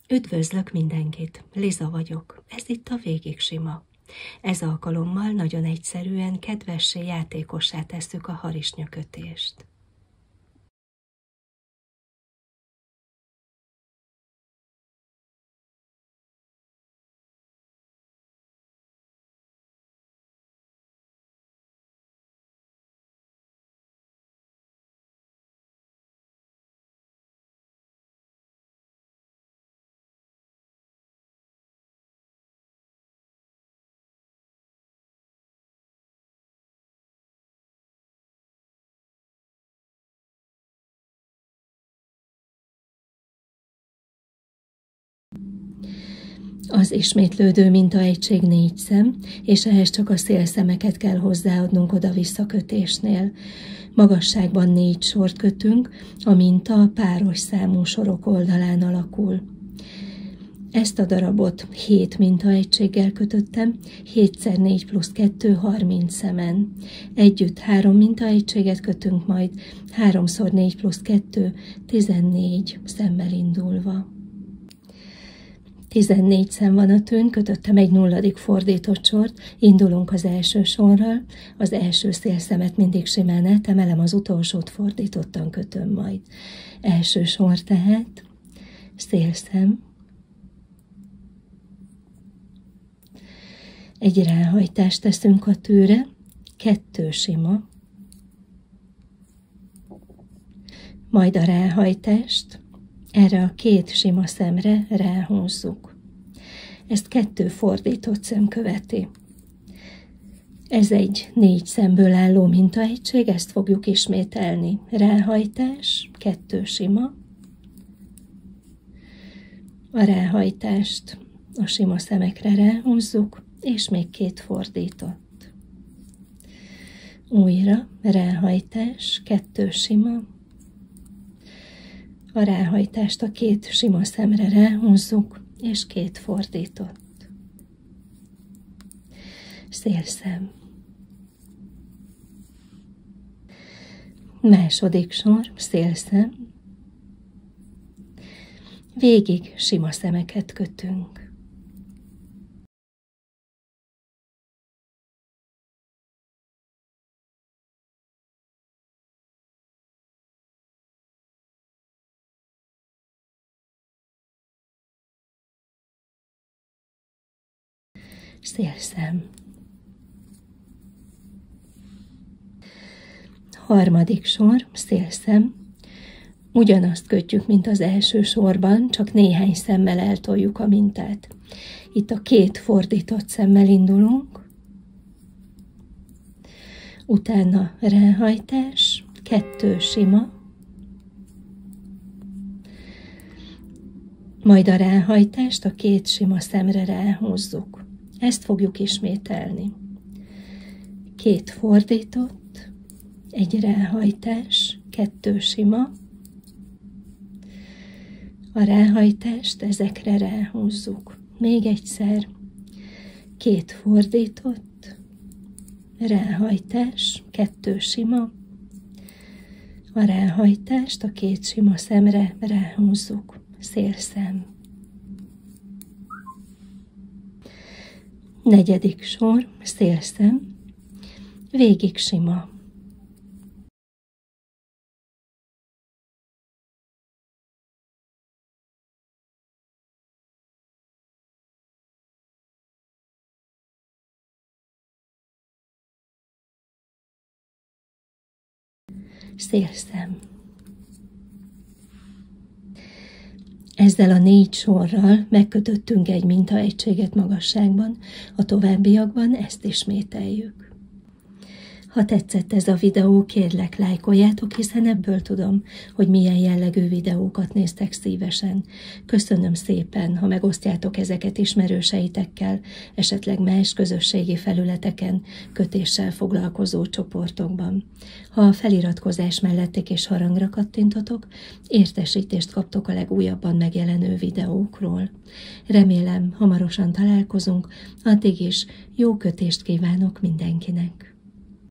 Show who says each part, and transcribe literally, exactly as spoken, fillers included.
Speaker 1: Üdvözlök mindenkit, Liza vagyok, ez itt a Végig Sima. Ez alkalommal nagyon egyszerűen kedvessé, játékossá tesszük a harisnyakötést. Az ismétlődő mintaegység négy szem, és ehhez csak a szélszemeket kell hozzáadnunk oda-vissza kötésnél. Magasságban négy sort kötünk, a minta a páros számú sorok oldalán alakul. Ezt a darabot hét mintaegységgel kötöttem, hétszer négy plusz kettő, harminc szemen. Együtt három mintaegységet kötünk majd, háromszor négy plusz kettő, tizennégy szemmel indulva. tizennégy szem van a tűn, kötöttem egy nulladik fordított sort, indulunk az első sorral, az első szélszemet mindig simán átemelem, az utolsót fordítottan kötöm majd. Első sor tehát, szélszem, egy ráhajtást teszünk a tűre, kettő sima, majd a ráhajtást erre a két sima szemre ráhúzzuk. Ezt kettő fordított szem követi. Ez egy négy szemből álló mintaegység, ezt fogjuk ismételni. Ráhajtás, kettő sima, a ráhajtást a sima szemekre ráhúzzuk, és még két fordított. Újra ráhajtás, kettő sima, a ráhajtást a két sima szemre ráhúzzuk, és két fordított. Szélszem. Második sor, szélszem. Végig sima szemeket kötünk. Szélszem. Harmadik sor, szélszem. Ugyanazt kötjük, mint az első sorban, csak néhány szemmel eltoljuk a mintát. Itt a két fordított szemmel indulunk, utána ráhajtás, kettő sima, majd a ráhajtást a két sima szemre ráhúzzuk. Ezt fogjuk ismételni. Két fordított, egy ráhajtás, kettő sima, a ráhajtást ezekre ráhúzzuk. Még egyszer, két fordított, ráhajtás, kettő sima, a ráhajtást a két sima szemre ráhúzzuk. Szélszem. Negyedik sor, szélszem, végig sima. Szélszem. Ezzel a négy sorral megkötöttünk egy mintaegységet magasságban, a továbbiakban ezt ismételjük. Ha tetszett ez a videó, kérlek, lájkoljátok, hiszen ebből tudom, hogy milyen jellegű videókat néztek szívesen. Köszönöm szépen, ha megosztjátok ezeket ismerőseitekkel, esetleg más közösségi felületeken, kötéssel foglalkozó csoportokban. Ha a feliratkozás mellett egy kis harangra kattintotok, értesítést kaptok a legújabban megjelenő videókról. Remélem, hamarosan találkozunk, addig is jó kötést kívánok mindenkinek!